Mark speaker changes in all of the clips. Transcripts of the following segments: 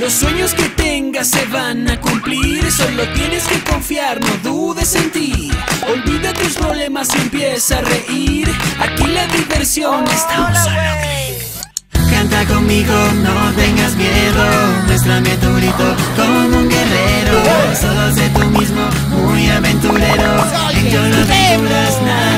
Speaker 1: Los sueños que tengas se van a cumplir. Solo tienes que confiar, no dudes en ti. Olvida tus problemas y empieza a reír. Aquí la diversión está un solo clic. Canta conmigo, no tengas miedo. Muéstrame tu grito como un guerrero. Solo sé tú mismo, muy aventurero. En Yolo Aventuras,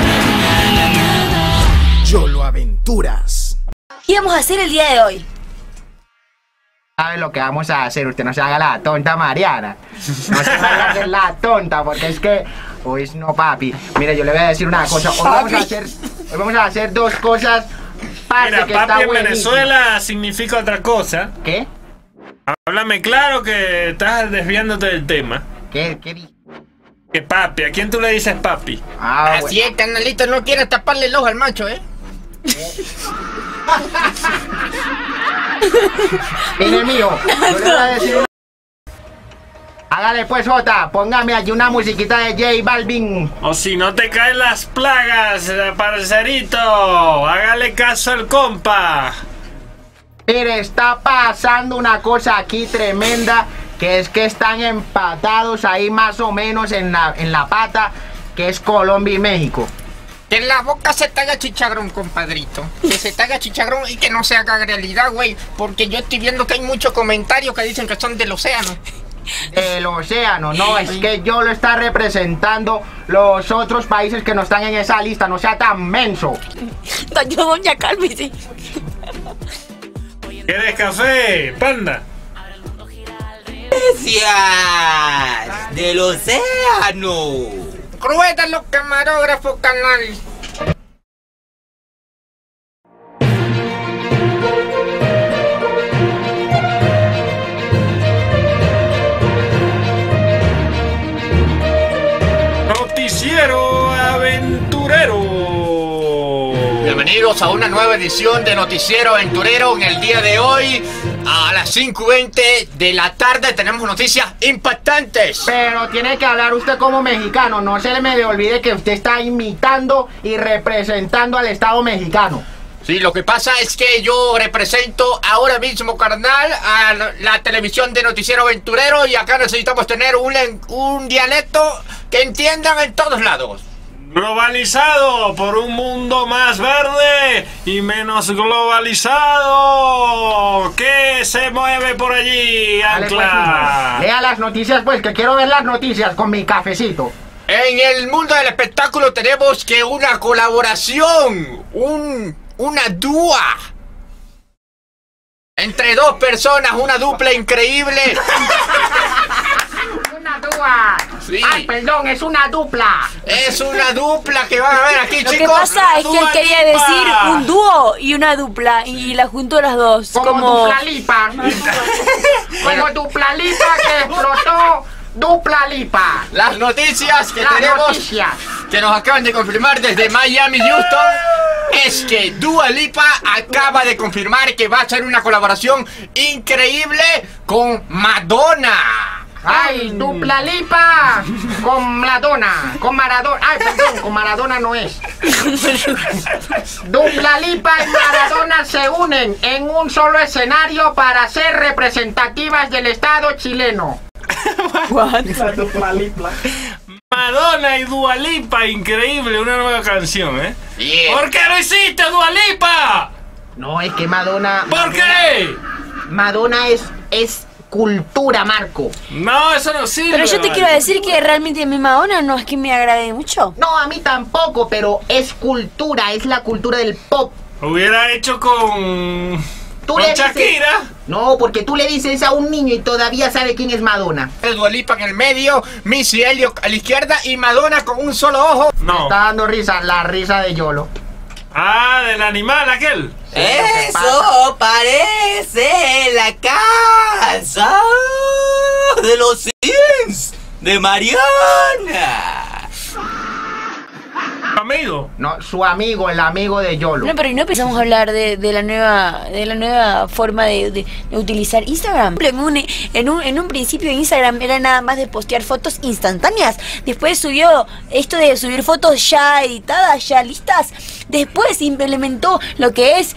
Speaker 2: Yolo Aventuras.
Speaker 3: ¿Qué vamos a hacer el día de hoy?
Speaker 4: ¿Sabe lo que vamos a hacer? Usted no se haga la tonta, Mariana. No se vaya a hacer la tonta, porque es que... Hoy no, papi. Mire, yo le voy a decir una cosa. Hoy vamos a hacer dos cosas.
Speaker 5: Mira, papi en Venezuela significa otra cosa.
Speaker 4: ¿Qué?
Speaker 5: Háblame claro que estás desviándote del tema.
Speaker 4: ¿Qué?
Speaker 5: Que papi, ¿a quién tú le dices papi?
Speaker 6: Así es, canalito, no quieras taparle el ojo al macho,
Speaker 4: Viene mío. Yo le voy a decir una... Hágale pues, Jota, póngame allí una musiquita de J Balvin.
Speaker 5: O si no te caen las plagas, parcerito. Hágale caso al compa.
Speaker 4: Mire, está pasando una cosa aquí tremenda, que es que están empatados ahí más o menos en la pata, que es Colombia y México.
Speaker 6: Que en la boca se te haga chicharrón, compadrito. Que se te haga chicharrón y que no se haga realidad, güey. Porque yo estoy viendo que hay muchos comentarios que dicen que son del océano.
Speaker 4: Del océano, no, es que yo lo está representando los otros países que no están en esa lista, no sea tan menso.
Speaker 3: Yo, doña Calvi.
Speaker 5: ¿Quieres café, panda?
Speaker 7: Gracias del océano.
Speaker 6: Ruedan los camarógrafos, canal.
Speaker 5: Noticiero aventurero.
Speaker 6: Bienvenidos a una nueva edición de Noticiero Aventurero. En el día de hoy, a las 5:20 de la tarde, tenemos noticias impactantes.
Speaker 4: Pero tiene que hablar usted como mexicano, no se le olvide que usted está imitando y representando al Estado mexicano.
Speaker 6: Sí, lo que pasa es que yo represento ahora mismo, carnal, a la televisión de Noticiero Aventurero, y acá necesitamos tener un dialecto que entiendan en todos lados.
Speaker 5: Globalizado por un mundo más verde y menos globalizado. ¿Qué se mueve por allí, Ancla?
Speaker 4: Lea las noticias pues, que quiero ver las noticias con mi cafecito.
Speaker 6: En el mundo del espectáculo tenemos que una colaboración, una dúa entre dos personas, una dupla increíble.
Speaker 4: Una dúa.
Speaker 6: Sí.
Speaker 4: Ay, perdón, es una dupla.
Speaker 6: Es una dupla que van a ver aquí,
Speaker 3: Lo
Speaker 6: chicos.
Speaker 3: que pasa es que él quería decir un dúo y una dupla y la juntó las dos.
Speaker 4: Como dupla lipa. Como dupla lipa que explotó. Dupla lipa.
Speaker 6: Las noticias que
Speaker 4: Las
Speaker 6: tenemos,
Speaker 4: noticias
Speaker 6: que nos acaban de confirmar desde Miami, Houston, es que Dua Lipa acaba de confirmar que va a hacer una colaboración increíble con Madonna.
Speaker 4: Ay, dupla lipa con Maradona. Con Maradona. Ay, perdón, con Maradona no es. Dupla lipa y Maradona se unen en un solo escenario para ser representativas del Estado chileno.
Speaker 5: Madonna y Dua Lipa, increíble, una nueva canción, ¿eh?
Speaker 6: Yeah.
Speaker 5: ¿Por qué lo hiciste, Dua Lipa?
Speaker 4: No, es que Madonna...
Speaker 5: ¿Por qué?
Speaker 4: Madonna es cultura, Marco.
Speaker 5: No, eso no sirve.
Speaker 3: Pero yo te quiero decir que realmente mi Madonna no es que me agrade mucho.
Speaker 4: No, a mí tampoco, pero es cultura, es la cultura del pop.
Speaker 5: Hubiera hecho con
Speaker 4: Tú le dices-
Speaker 5: Shakira.
Speaker 4: No, porque tú le dices a un niño y todavía sabe quién es Madonna.
Speaker 6: Dua Lipa en el medio, Missy Elliott a la izquierda y Madonna con un solo ojo.
Speaker 5: No.
Speaker 4: Está dando risa, la risa de Yolo.
Speaker 5: Ah, del animal aquel.
Speaker 7: Eso parece la casa de los Sims de Mariana.
Speaker 5: Amigo.
Speaker 4: No, su amigo, el amigo de Yolo.
Speaker 3: No, pero ¿y no empezamos a hablar de la nueva forma de utilizar Instagram? En un principio Instagram era nada más de postear fotos instantáneas. Después subió esto de subir fotos ya editadas, ya listas. Después implementó lo que es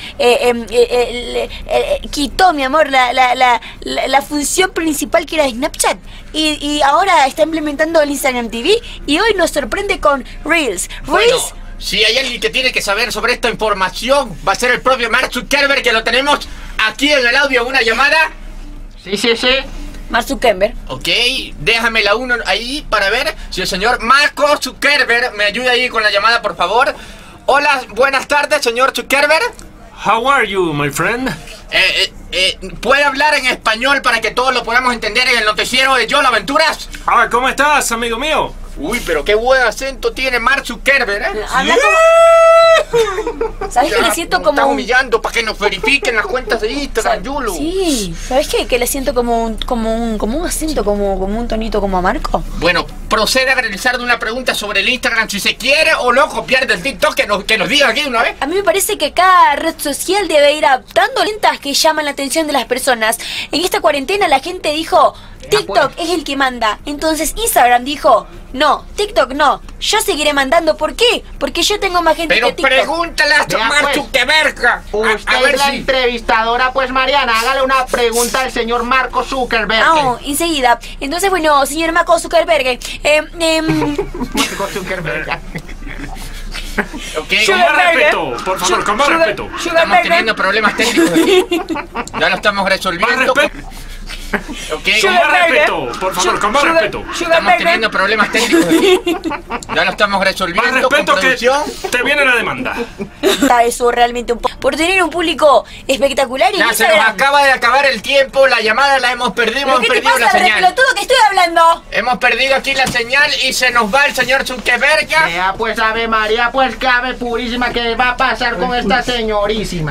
Speaker 3: quitó, mi amor, la función principal que era Snapchat. Y ahora está implementando el Instagram TV. Y hoy nos sorprende con Reels.
Speaker 6: Bueno, si hay alguien que tiene que saber sobre esta información, va a ser el propio Mark Zuckerberg, que lo tenemos aquí en el audio, una llamada.
Speaker 4: Sí, sí, sí.
Speaker 3: Mark Zuckerberg.
Speaker 6: Ok, déjame la 1 ahí para ver si el señor Marco Zuckerberg me ayuda ahí con la llamada, por favor. Hola, buenas tardes, señor Zuckerberg.
Speaker 5: How are you, my friend?
Speaker 6: ¿Puede hablar en español para que todos lo podamos entender en el noticiero de Yolo Aventuras?
Speaker 5: Ah, ¿cómo estás, amigo mío?
Speaker 6: Uy, pero qué buen acento tiene Mark Zuckerberg, ¿eh?
Speaker 3: Habla como... ¿Sabes que le siento como
Speaker 6: Está
Speaker 3: un...
Speaker 6: humillando para que nos verifiquen las cuentas de Instagram, Yolo.
Speaker 3: Sí, ¿sabes qué? Que le siento como un acento, como un tonito como a Marco.
Speaker 6: Bueno, procede a realizar una pregunta sobre el Instagram si se quiere o no copiar del TikTok, que nos diga aquí de una vez.
Speaker 3: A mí me parece que cada red social debe ir adaptando lentas que llaman la atención de las personas. En esta cuarentena la gente dijo, TikTok es el que manda. Entonces Instagram dijo, no, TikTok no. Yo seguiré mandando. ¿Por qué? Porque yo tengo más gente
Speaker 6: Pero
Speaker 3: que TikTok.
Speaker 6: pregúntale a
Speaker 4: Vea,
Speaker 6: Mark
Speaker 4: pues,
Speaker 6: Zuckerberg.
Speaker 4: Usted
Speaker 6: A ver
Speaker 4: es la
Speaker 6: si...
Speaker 4: entrevistadora, pues Mariana, hágale una pregunta al señor Marco Zuckerberg.
Speaker 3: Ah, enseguida. Entonces, bueno, señor Marco Zuckerberg,
Speaker 4: Marco Zuckerberg.
Speaker 6: Ok,
Speaker 5: Con más respeto, por favor, con más respeto.
Speaker 6: estamos teniendo problemas técnicos aquí. Ya lo estamos
Speaker 5: Más
Speaker 6: resolviendo.
Speaker 5: respeto.
Speaker 6: Ok,
Speaker 5: Con más respeto, por favor, con más respeto.
Speaker 6: estamos teniendo problemas técnicos aquí. Ya lo estamos
Speaker 5: Más
Speaker 6: resolviendo con
Speaker 5: respeto que
Speaker 6: producción.
Speaker 5: te viene la demanda.
Speaker 3: eso realmente por tener un público espectacular en
Speaker 6: Ya se nos
Speaker 3: Instagram.
Speaker 6: acaba de acabar el tiempo, la llamada la hemos perdido,
Speaker 3: ¿Pero
Speaker 6: hemos
Speaker 3: qué te
Speaker 6: perdido la
Speaker 3: pasa,
Speaker 6: señal.
Speaker 3: pelotudo, que estoy hablando?
Speaker 6: Hemos perdido aquí la señal y se nos va el señor Zuckerberg.
Speaker 4: Vea pues, Ave María, pues que Ave Purísima, ¿qué va a pasar con esta señorísima?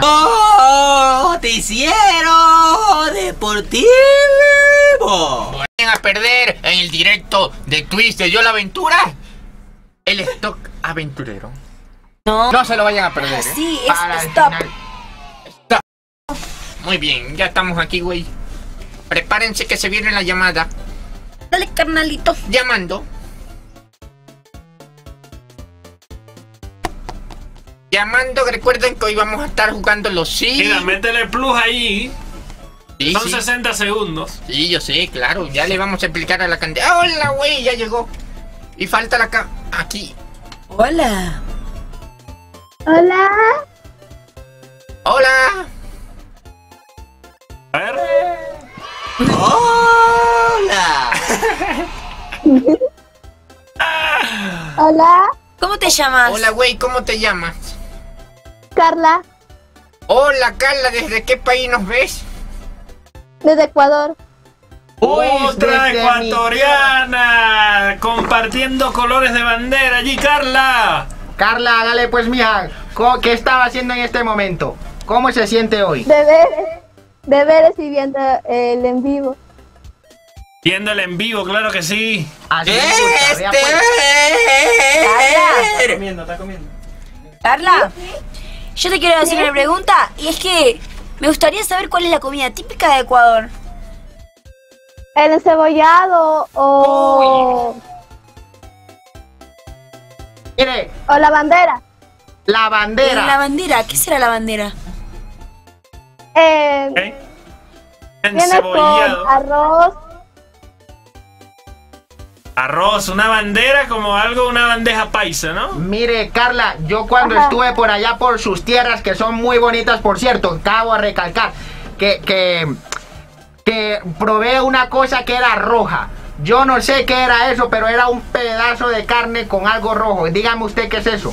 Speaker 7: Noticiero deportivo.
Speaker 6: Van a perder en el directo de Twitch de Yolo Aventura el stock aventurero.
Speaker 3: No,
Speaker 6: No se lo vayan a perder, ¿eh?
Speaker 3: sí,
Speaker 4: Para
Speaker 3: es
Speaker 4: el
Speaker 3: stop.
Speaker 4: final.
Speaker 6: Muy bien, ya estamos aquí, güey. Prepárense que se viene la llamada.
Speaker 3: Dale, carnalito.
Speaker 6: Llamando. Llamando, recuerden que hoy vamos a estar jugando los sí.
Speaker 5: Mira, métele plus ahí.
Speaker 6: Sí,
Speaker 5: Son
Speaker 6: sí.
Speaker 5: 60 segundos.
Speaker 6: Sí, yo sé, claro. Ya le vamos a explicar a la cantidad. ¡Hola, güey! Ya llegó. Y falta la aquí.
Speaker 3: Hola.
Speaker 8: Hola,
Speaker 6: ¡Hola!
Speaker 5: A ver.
Speaker 7: Hola.
Speaker 8: hola,
Speaker 3: ¿Cómo te llamas?
Speaker 6: Hola, güey, ¿cómo te llamas?
Speaker 8: Carla,
Speaker 6: Hola, Carla, ¿desde qué país nos ves?
Speaker 8: desde Ecuador.
Speaker 5: Otra
Speaker 4: desde
Speaker 5: ecuatoriana. Compartiendo colores de bandera allí, Carla.
Speaker 4: Carla, hágale pues, mija, ¿qué estaba haciendo en este momento? ¿Cómo se siente hoy?
Speaker 8: Deberes y viendo el en vivo.
Speaker 5: Viéndole en vivo, claro que sí.
Speaker 4: Así me gusta, vea, pues.
Speaker 3: Carla, yo te quiero hacer una pregunta y es que me gustaría saber cuál es la comida típica de Ecuador.
Speaker 8: El encebollado o
Speaker 4: Mire,
Speaker 8: la bandera.
Speaker 4: la bandera.
Speaker 3: La bandera, ¿qué será la bandera?
Speaker 8: Eh,
Speaker 5: ¿Eh?
Speaker 8: Viene con
Speaker 5: Encebollado.
Speaker 8: arroz.
Speaker 5: Arroz, una bandera como algo, una bandeja paisa, ¿no?
Speaker 4: Mire, Carla, yo cuando
Speaker 8: Ajá.
Speaker 4: estuve por allá por sus tierras, que son muy bonitas, por cierto, acabo de recalcar que probé una cosa que era roja. Yo no sé qué era eso, pero era un pedazo de carne con algo rojo. Dígame usted qué es eso.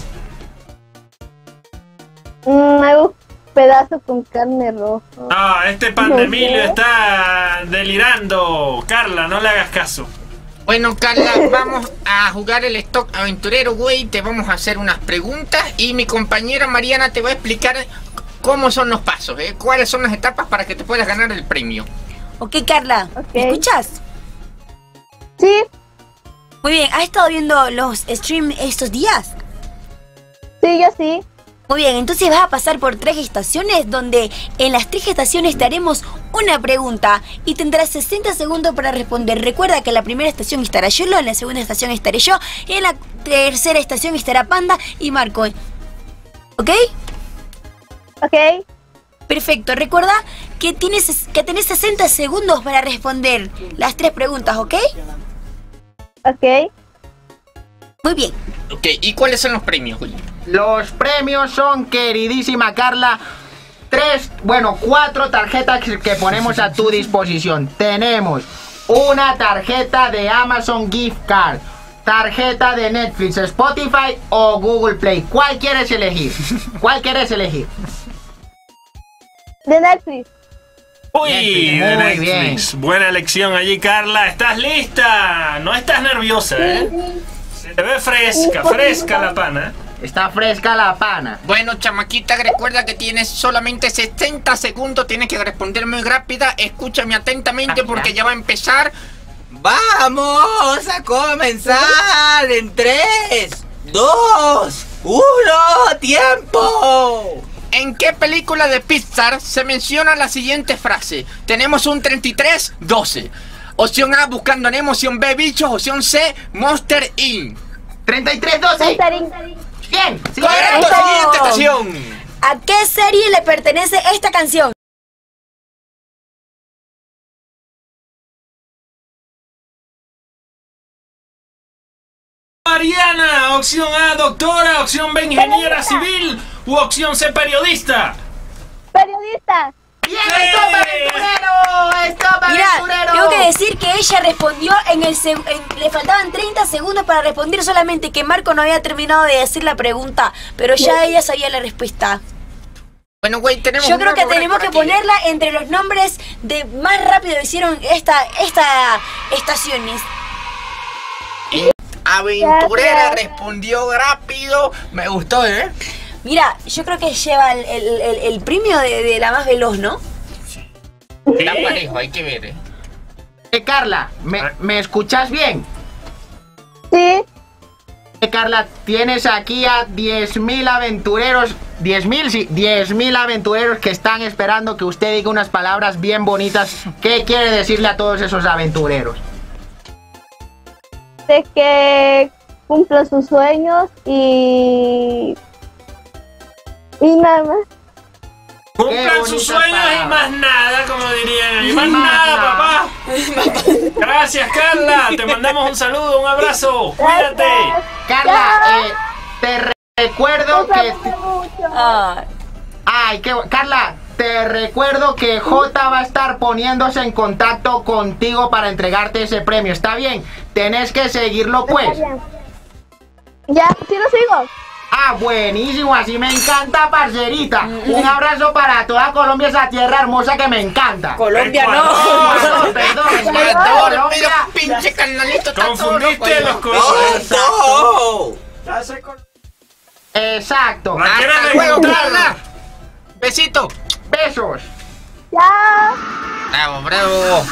Speaker 8: Un pedazo con carne roja.
Speaker 5: Ah, este pan de
Speaker 8: No sé.
Speaker 5: Emilio está delirando. Carla, no le hagas caso.
Speaker 6: Bueno, Carla, vamos a jugar el stock aventurero, güey. Te vamos a hacer unas preguntas y mi compañera Mariana te va a explicar cómo son los pasos, ¿eh? Cuáles son las etapas para que te puedas ganar el premio.
Speaker 3: Ok, Carla,
Speaker 8: Ok.
Speaker 3: ¿me escuchas?
Speaker 8: Sí,
Speaker 3: Muy bien, ¿has estado viendo los streams estos días?
Speaker 8: Sí, yo sí.
Speaker 3: Muy bien, entonces vas a pasar por 3 estaciones donde en las 3 estaciones te haremos una pregunta y tendrás 60 segundos para responder. Recuerda que en la primera estación estará Yolo, en la segunda estación estaré yo y en la tercera estación estará Panda y Marco. ¿Ok?
Speaker 8: Ok.
Speaker 3: Perfecto, recuerda que tenés 60 segundos para responder las 3 preguntas, ¿ok?
Speaker 8: Ok.
Speaker 3: Muy bien.
Speaker 6: Ok, ¿y cuáles son los premios, güey?
Speaker 4: Los premios son, queridísima Carla, 4 tarjetas que ponemos a tu disposición. Tenemos una tarjeta de Amazon Gift Card, tarjeta de Netflix, Spotify o Google Play. ¿Cuál quieres elegir? ¿Cuál quieres elegir?
Speaker 8: De Netflix.
Speaker 5: Uy,
Speaker 4: Netflix,
Speaker 5: de
Speaker 4: muy
Speaker 5: Netflix. Buena elección allí, Carla. ¿Estás lista? No estás nerviosa, ¿eh? Se te ve fresca la pana.
Speaker 4: Está fresca la pana.
Speaker 6: Bueno, chamaquita, recuerda que tienes solamente 60 segundos. Tienes que responder muy rápida. Escúchame atentamente porque ya va a empezar.
Speaker 7: ¡Vamos a comenzar! En 3, 2, 1, ¡tiempo!
Speaker 6: ¿En qué película de Pixar se menciona la siguiente frase? Tenemos un 33-12. Opción A, Buscando a Nemo. Opción B, Bichos. Opción C, Monster Inc.
Speaker 4: 33-12. Bien. Sí,
Speaker 6: ¡Correcto!
Speaker 3: Eso.
Speaker 6: Siguiente estación.
Speaker 3: ¿A qué serie le pertenece esta canción?
Speaker 5: Mariana, opción A, doctora. Opción B, ingeniera civil. U opción C, periodista.
Speaker 8: Periodista.
Speaker 4: Bien, ¡Stop aventurero! ¡Stop
Speaker 3: Mira,
Speaker 4: aventurero!
Speaker 3: tengo que decir que ella respondió le faltaban 30 segundos para responder, solamente que Marco no había terminado de decir la pregunta, pero ya ella sabía la respuesta.
Speaker 6: Bueno, güey, tenemos.
Speaker 3: Yo creo que
Speaker 6: nuevo
Speaker 3: tenemos que
Speaker 6: récord aquí.
Speaker 3: ponerla entre los nombres de más rápido hicieron esta estaciones.
Speaker 6: Aventurera
Speaker 8: Gracias.
Speaker 6: respondió rápido. Me gustó, ¿eh?
Speaker 3: Mira, yo creo que lleva el premio de la más veloz, ¿no?
Speaker 6: Está parejo, hay que ver,
Speaker 4: Carla, ¿me escuchas bien?
Speaker 8: Sí.
Speaker 4: Carla, tienes aquí a 10.000 aventureros, 10.000, sí, 10.000 aventureros que están esperando que usted diga unas palabras bien bonitas. ¿Qué quiere decirle a todos esos aventureros?
Speaker 8: De que cumplan sus sueños y nada más.
Speaker 5: Cumplan
Speaker 4: Qué
Speaker 5: sus
Speaker 4: bonita
Speaker 5: sueños y
Speaker 4: palabra.
Speaker 5: más nada, como dirían. Y más
Speaker 4: Más
Speaker 5: nada,
Speaker 4: nada.
Speaker 5: papá. Gracias, Carla. Te mandamos un saludo, un abrazo. Cuídate.
Speaker 4: Carla, te recuerdo
Speaker 8: Los
Speaker 4: que...
Speaker 8: amo mucho.
Speaker 4: Ay, Carla, te recuerdo que J va a estar poniéndose en contacto contigo para entregarte ese premio. ¿Está bien? Tenés que seguirlo, pues.
Speaker 8: Está bien. Ya, sí lo sigo.
Speaker 4: Ah, buenísimo, así me encanta, parcerita. Un abrazo para toda Colombia, esa tierra hermosa que me encanta.
Speaker 3: Colombia
Speaker 4: Perdón,
Speaker 6: Ecuador, pero
Speaker 4: Colombia.
Speaker 6: pinche canalito está todo
Speaker 5: Confundiste
Speaker 6: loco,
Speaker 5: los
Speaker 6: ¿no?
Speaker 5: colores.
Speaker 4: Exacto.
Speaker 5: ¿La quieres
Speaker 6: Hasta luego,
Speaker 5: encontrar?
Speaker 6: Carla. Besito.
Speaker 4: Besos.
Speaker 8: Ya.
Speaker 6: Bravo, bravo.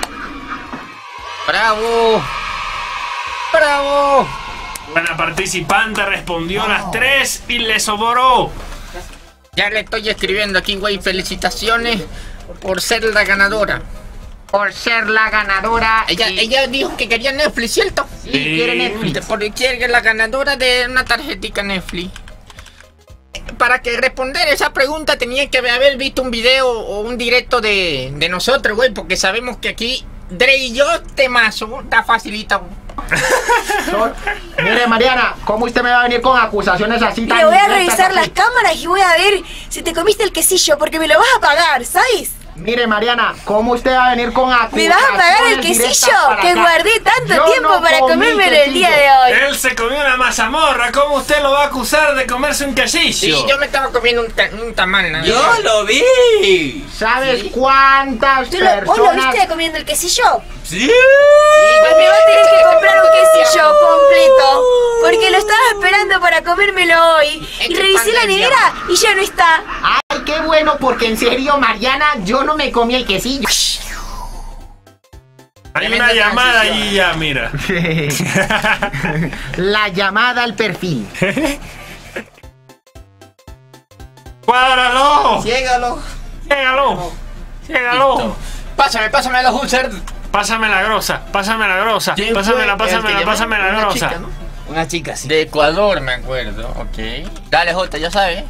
Speaker 6: Bravo. Bravo.
Speaker 5: Buena participante, respondió las 3 y le sobró.
Speaker 6: Ya le estoy escribiendo aquí, güey. Felicitaciones por ser la ganadora.
Speaker 4: Por ser la ganadora.
Speaker 6: Ella dijo que quería Netflix, ¿cierto?
Speaker 4: Sí, quiere Netflix.
Speaker 6: Porque quiere la ganadora de una tarjetica Netflix. Para que responder esa pregunta tenía que haber visto un video o un directo de nosotros, güey. Porque sabemos que aquí Dre y yo, temazo, está facilita.
Speaker 4: Mire, Mariana, ¿cómo usted me va a venir con acusaciones así tan
Speaker 3: Le voy a
Speaker 4: directas
Speaker 3: revisar
Speaker 4: así?
Speaker 3: las cámaras y voy a ver si te comiste el quesillo, porque me lo vas a pagar, ¿sabes?
Speaker 4: Mire, Mariana, ¿cómo usted va a venir con acusaciones
Speaker 3: Me vas a pagar el
Speaker 4: directas
Speaker 3: quesillo
Speaker 4: para
Speaker 3: que
Speaker 4: acá?
Speaker 3: guardé tanto
Speaker 4: Yo
Speaker 3: tiempo
Speaker 4: no
Speaker 3: para
Speaker 4: comí
Speaker 3: comérmelo el día
Speaker 4: quesillo.
Speaker 3: de hoy.
Speaker 5: Él se comió una mazamorra. ¿Cómo usted lo va a acusar de comerse un
Speaker 6: Sí,
Speaker 5: quesillo?
Speaker 6: yo me estaba comiendo un tamal, ¿no?
Speaker 7: ¡Yo lo vi!
Speaker 4: ¿Sabes cuántas
Speaker 3: ¿Vos lo
Speaker 4: personas?
Speaker 3: viste comiendo el quesillo?
Speaker 7: ¡Sí!
Speaker 3: Pues me va a tener que comprar un quesillo completo, porque lo estaba esperando para comérmelo hoy. Y revisé la nevera y ya no está.
Speaker 4: Ay, qué bueno, porque en serio, Mariana, yo no me comí el quesillo.
Speaker 5: Hay
Speaker 6: Tremenda
Speaker 5: una llamada
Speaker 6: transición.
Speaker 5: allí ya, mira.
Speaker 4: La llamada al perfil.
Speaker 5: ¡Cuádralo!
Speaker 7: Ciégalo.
Speaker 5: ¡Ciégalo! ¡Ciégalo!
Speaker 6: Pásame los users.
Speaker 5: Pásame la grosa, pásamela.
Speaker 6: ¿Quién
Speaker 5: Pásamela,
Speaker 6: fue? El que llamó,
Speaker 5: pásamela
Speaker 6: una
Speaker 5: grosa.
Speaker 6: chica, ¿no?
Speaker 7: Una chica, sí.
Speaker 6: De Ecuador, me acuerdo. Ok. Dale, Jota, ya sabes.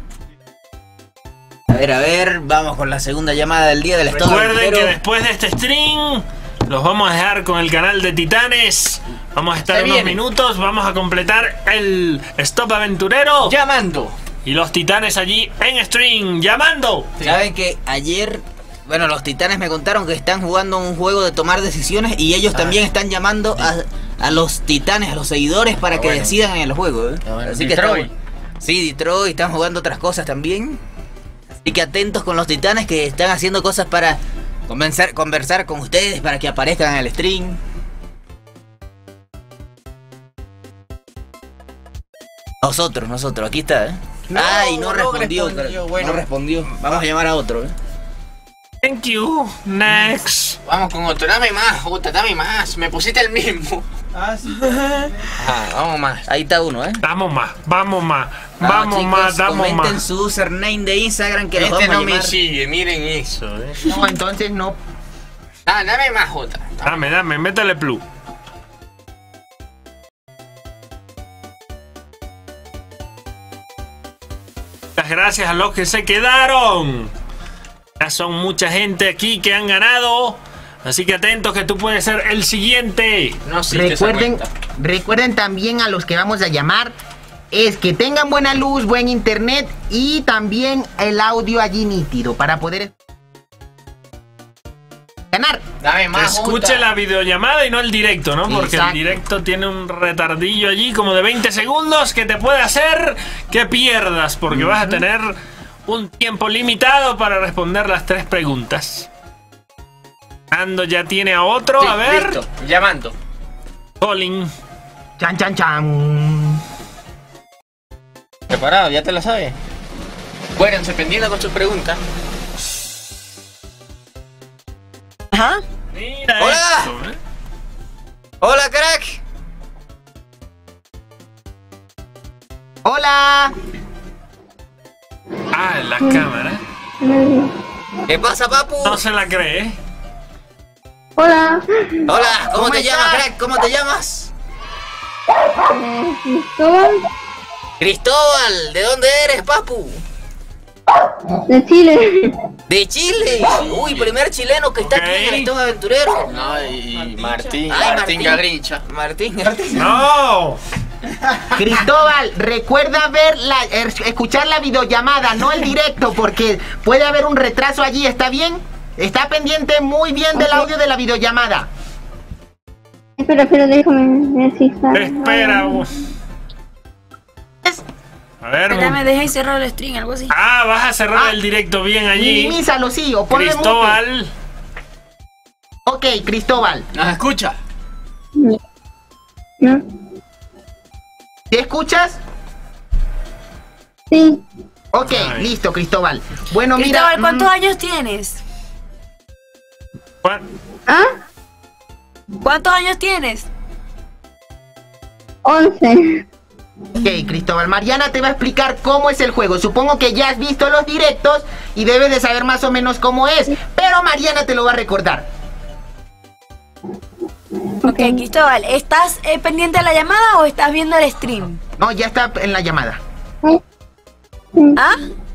Speaker 7: A ver, vamos con la segunda llamada del día del estado.
Speaker 5: Recuerden que después de este stream los vamos a dejar con el canal de Titanes. Vamos a estar
Speaker 6: Se
Speaker 5: unos
Speaker 6: viene.
Speaker 5: minutos, vamos a completar el Stop Aventurero.
Speaker 6: Llamando.
Speaker 5: Y los Titanes allí en stream, llamando.
Speaker 7: Saben que ayer, bueno, los titanes me contaron que están jugando un juego de tomar decisiones y ellos también están llamando a los titanes, a los seguidores para que
Speaker 6: bueno.
Speaker 7: decidan en el juego.
Speaker 6: bueno.
Speaker 7: Así
Speaker 6: Detroit.
Speaker 7: que sí, Detroit, están jugando otras cosas también. Así que atentos con los titanes que están haciendo cosas para conversar con ustedes, para que aparezcan en el stream. Nosotros, aquí está, Ay, no respondió.
Speaker 6: bueno.
Speaker 7: No respondió. Vamos a llamar a otro,
Speaker 5: Thank you. Next.
Speaker 6: Vamos con otro. Dame más, Jota, dame más. Me pusiste el mismo. Ajá, vamos más.
Speaker 7: Ahí está uno,
Speaker 5: Vamos más. Damos
Speaker 7: chicos,
Speaker 5: más.
Speaker 7: comenten su username de Instagram que los
Speaker 6: Este
Speaker 7: vamos
Speaker 6: no
Speaker 7: a
Speaker 6: me
Speaker 7: llamar.
Speaker 6: sigue, miren eso.
Speaker 4: No, entonces no.
Speaker 6: Ah, dame más, Jota.
Speaker 5: Dame, métele plus. Muchas gracias a los que se quedaron. Ya son mucha gente aquí que han ganado. Así que atentos que tú puedes ser el siguiente.
Speaker 6: No sé.
Speaker 4: Recuerden también a los que vamos a llamar es que tengan buena luz, buen internet y también el audio allí nítido para poder ganar.
Speaker 6: Dame más,
Speaker 5: Escuche
Speaker 6: Jota.
Speaker 5: la videollamada y no el directo, ¿no? Porque
Speaker 4: Exacto.
Speaker 5: el directo tiene un retardillo allí como de 20 segundos que te puede hacer que pierdas porque vas a tener un tiempo limitado para responder las 3 preguntas. Ando ya tiene a otro,
Speaker 6: Sí,
Speaker 5: a ver.
Speaker 6: listo. Llamando.
Speaker 5: Colin.
Speaker 4: Chan, chan, chan.
Speaker 6: Preparado, ya te lo sabes. Bueno, pendiente con sus preguntas.
Speaker 3: Ajá.
Speaker 5: Mira
Speaker 7: Hola.
Speaker 5: eso,
Speaker 7: Hola, crack.
Speaker 4: Hola.
Speaker 5: Ah, en la cámara.
Speaker 7: ¿Qué pasa, papu?
Speaker 5: No se la cree.
Speaker 8: Hola,
Speaker 7: Hola, ¿cómo te llamas,
Speaker 4: estás?
Speaker 7: crack? ¿Cómo te llamas?
Speaker 8: Cristóbal
Speaker 7: Cristóbal, ¿de dónde eres, papu?
Speaker 8: de Chile.
Speaker 7: De Chile. Uy, primer chileno que está aquí en el estado aventurero.
Speaker 6: No, y Martín.
Speaker 7: Ay,
Speaker 6: Martín Gagrincha.
Speaker 7: Martín.
Speaker 5: No.
Speaker 4: Cristóbal, recuerda escuchar la videollamada, no el directo, porque puede haber un retraso allí, ¿está bien? Está pendiente muy bien del audio de la videollamada.
Speaker 8: Espera, déjame ver si está.
Speaker 5: Espera. A ver.
Speaker 3: Espera, me deja cerrar el stream, algo así.
Speaker 5: Ah, vas a cerrar el directo bien allí.
Speaker 4: Minimízalo, sí, o ponle
Speaker 5: Cristóbal.
Speaker 4: mute. Ok, Cristóbal,
Speaker 6: ¿Nos escucha?
Speaker 8: ¿No?
Speaker 4: ¿te escuchas?
Speaker 8: Sí,
Speaker 4: Ok,
Speaker 5: Ay.
Speaker 4: listo, Cristóbal. Bueno,
Speaker 3: Cristóbal,
Speaker 4: mira.
Speaker 3: ¿cuántos años tienes?
Speaker 8: ¿ah?
Speaker 3: ¿Cuántos años tienes?
Speaker 8: 11.
Speaker 4: Ok, Cristóbal, Mariana te va a explicar cómo es el juego. Supongo que ya has visto los directos y debes de saber más o menos cómo es, pero Mariana te lo va a recordar.
Speaker 3: Ok, Cristóbal, ¿estás pendiente de la llamada o estás viendo el stream?
Speaker 4: No, ya está en la llamada.
Speaker 3: ¿Ah?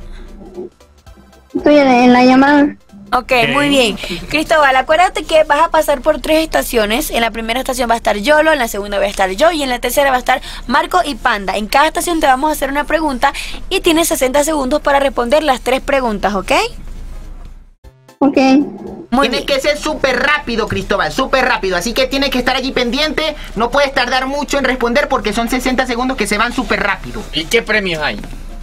Speaker 8: Estoy en la llamada.
Speaker 3: Ok, muy bien. Cristóbal, acuérdate que vas a pasar por 3 estaciones. En la primera estación va a estar Yolo, en la segunda va a estar yo y en la tercera va a estar Marco y Panda. En cada estación te vamos a hacer una pregunta y tienes 60 segundos para responder las 3 preguntas, ¿ok?
Speaker 8: Ok.
Speaker 3: Muy
Speaker 4: Tiene
Speaker 3: bien.
Speaker 4: que ser súper rápido, Cristóbal, súper rápido. Así que tiene que estar allí pendiente. No puedes tardar mucho en responder porque son 60 segundos que se van súper rápido.
Speaker 6: ¿Y qué premios hay?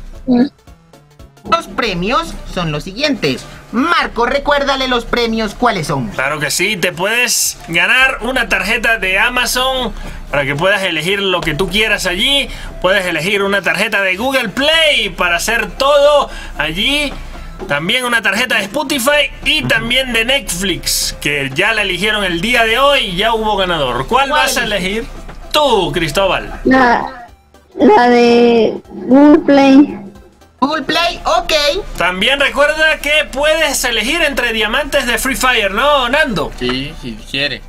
Speaker 4: Los premios son los siguientes. Marco, recuérdale los premios, ¿cuáles son?
Speaker 5: Claro que sí, te puedes ganar una tarjeta de Amazon para que puedas elegir lo que tú quieras allí. Puedes elegir una tarjeta de Google Play para hacer todo allí. También una tarjeta de Spotify y también de Netflix, que ya la eligieron el día de hoy y ya hubo ganador. ¿Cuál vas a elegir? Tú, Cristóbal.
Speaker 8: La de Google Play.
Speaker 4: Google Play, ok.
Speaker 5: También recuerda que puedes elegir entre diamantes de Free Fire, ¿no, Nando?
Speaker 6: Sí, si quiere.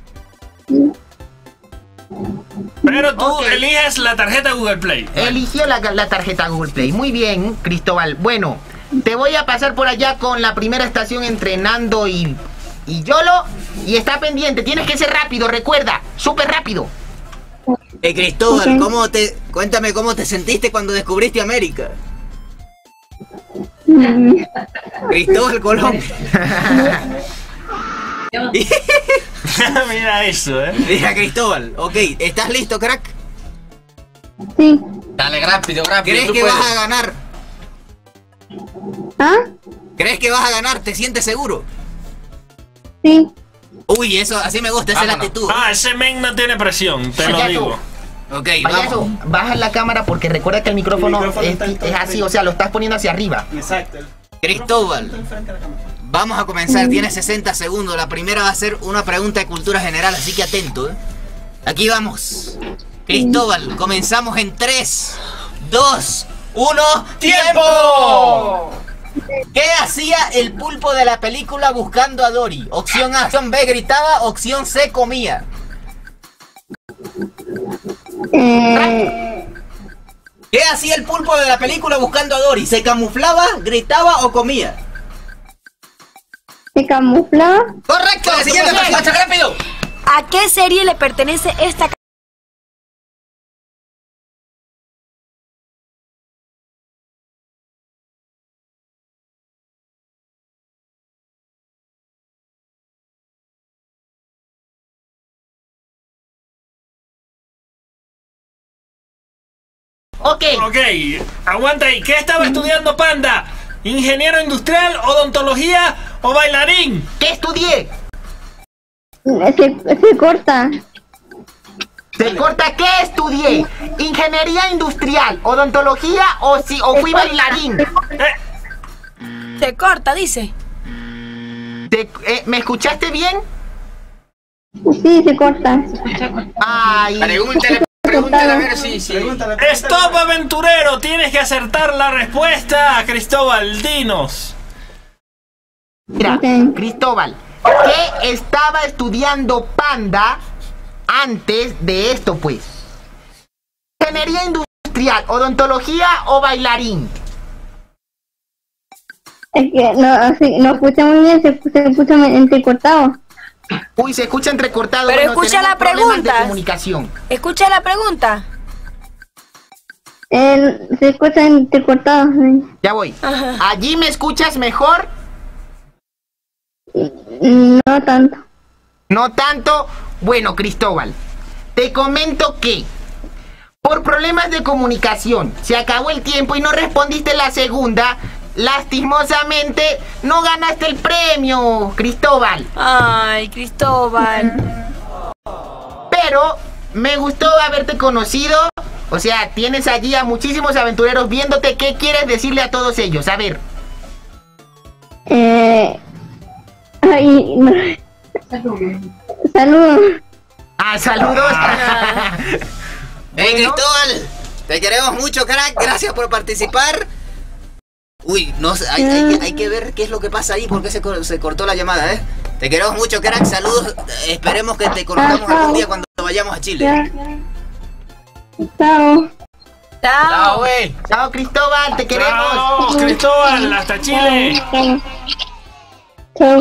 Speaker 5: Pero tú
Speaker 4: Ok.
Speaker 5: eliges la tarjeta Google Play.
Speaker 4: Eligió la tarjeta Google Play. Muy bien, Cristóbal. Bueno, te voy a pasar por allá con la primera estación entre Nando y Yolo. Y está pendiente, tienes que ser rápido, recuerda, súper rápido.
Speaker 7: Cristóbal,
Speaker 8: Ok.
Speaker 7: cuéntame cómo te sentiste cuando descubriste América. Cristóbal Colón.
Speaker 5: Mira eso,
Speaker 7: Mira, Cristóbal, ok, ¿estás listo, crack?
Speaker 8: Sí.
Speaker 6: Dale, rápido, rápido.
Speaker 7: ¿Crees
Speaker 6: tú
Speaker 7: que
Speaker 6: puedes.
Speaker 7: vas a ganar?
Speaker 8: ¿Ah?
Speaker 7: ¿Crees que vas a ganar? ¿Te sientes seguro?
Speaker 8: Sí.
Speaker 7: Uy, eso, así me gusta, esa es la
Speaker 6: Vámonos.
Speaker 7: actitud.
Speaker 5: Ah, ese men no tiene presión, te lo
Speaker 4: Payaso.
Speaker 5: digo.
Speaker 7: Ok,
Speaker 4: Payaso,
Speaker 7: vamos.
Speaker 4: baja la cámara porque recuerda que el micrófono, es así, o sea, lo estás poniendo hacia arriba.
Speaker 2: Exacto.
Speaker 7: Cristóbal, vamos a comenzar, tienes 60 segundos. La primera va a ser una pregunta de cultura general, así que atento, ¿eh? Aquí vamos. Cristóbal, comenzamos en 3, 2, 1, ¡tiempo! ¿Qué hacía el pulpo de la película Buscando a Dory? Opción A, opción B, gritaba, opción C, comía.
Speaker 8: Eh,
Speaker 7: ¿Qué hacía el pulpo de la película Buscando a Dory? ¿Se camuflaba, gritaba o comía?
Speaker 8: ¿Se camuflaba?
Speaker 7: ¡Correcto! ¡Siguiente respuesta, rápido!
Speaker 3: ¿A qué serie le pertenece esta
Speaker 4: Ok,
Speaker 5: Ok, aguanta ahí. ¿Qué estaba estudiando Panda? ¿Ingeniero industrial, odontología o bailarín?
Speaker 4: ¿qué estudié?
Speaker 8: Se corta.
Speaker 4: Se corta, ¿qué estudié? ¿Ingeniería industrial, odontología o fui bailarín?
Speaker 3: se corta, dice?
Speaker 4: ¿Me escuchaste bien?
Speaker 8: Sí, se corta.
Speaker 4: Ay,
Speaker 6: Pregúntale a ver si.
Speaker 5: Stop, aventurero. Tienes que acertar la respuesta, Cristóbal. Dinos.
Speaker 4: mira,
Speaker 8: Ok.
Speaker 4: Cristóbal, ¿qué estaba estudiando Panda antes de esto, pues? ¿Ingeniería industrial, odontología o bailarín?
Speaker 8: Es que no escucha muy bien, se escucha entrecortado.
Speaker 4: Uy, se escucha entrecortado.
Speaker 3: Pero
Speaker 4: bueno,
Speaker 3: escucha
Speaker 4: tenemos
Speaker 3: la
Speaker 4: problemas
Speaker 3: pregunta.
Speaker 4: de comunicación.
Speaker 3: Escucha la pregunta.
Speaker 8: Se escucha entrecortado. Sí.
Speaker 4: Ya voy.
Speaker 3: Ajá.
Speaker 4: ¿Allí me escuchas mejor?
Speaker 8: No tanto.
Speaker 4: No tanto. Bueno, Cristóbal, te comento que por problemas de comunicación se acabó el tiempo y no respondiste la segunda. Lastimosamente no ganaste el premio, Cristóbal.
Speaker 3: Ay, Cristóbal.
Speaker 4: Pero me gustó haberte conocido. O sea, tienes allí a muchísimos aventureros viéndote. ¿Qué quieres decirle a todos ellos? A ver.
Speaker 8: Ay, no. Saludos.
Speaker 4: Ah, saludos.
Speaker 7: ¡Hey, Cristóbal! Te queremos mucho, crack. Gracias por participar. Uy, no sé, hay que ver qué es lo que pasa ahí, porque se cortó la llamada, ¿eh? Te queremos mucho, crack. Saludos. Esperemos que te conozcamos algún día cuando vayamos a Chile.
Speaker 8: Ya. Chao.
Speaker 3: Chao.
Speaker 6: güey.
Speaker 4: Chao, Cristóbal, te queremos.
Speaker 5: Chao, Cristóbal. Hasta Chile.
Speaker 8: Chao. Chao.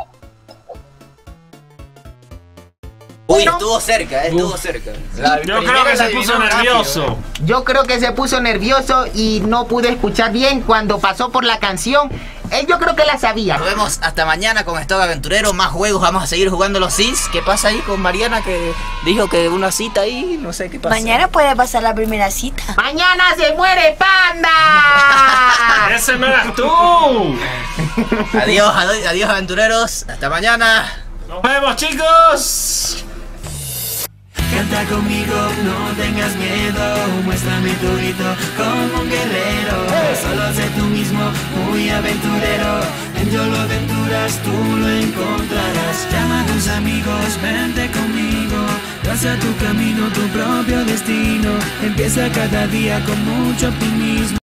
Speaker 7: Uy, estuvo cerca, estuvo cerca.
Speaker 5: Yo creo que se puso nervioso.
Speaker 4: Yo creo que se puso nervioso y no pude escuchar bien cuando pasó por la canción. Él yo creo que la sabía.
Speaker 7: Nos vemos hasta mañana con Stop Aventurero. Más juegos, vamos a seguir jugando los Sims. ¿Qué pasa ahí con Mariana que dijo que una cita ahí? No sé qué pasa.
Speaker 3: Mañana puede pasar la primera cita.
Speaker 4: ¡Mañana se muere Panda!
Speaker 5: Ese no eras tú.
Speaker 7: Adiós, adiós aventureros. Hasta mañana.
Speaker 5: Nos vemos, chicos.
Speaker 1: Canta conmigo, no tengas miedo, muéstrame tu grito como un guerrero. Solo sé tú mismo, muy aventurero. En Yolo Aventuras tú lo encontrarás. Llama a tus amigos, vente conmigo. Traza tu camino, tu propio destino. Empieza cada día con mucho optimismo.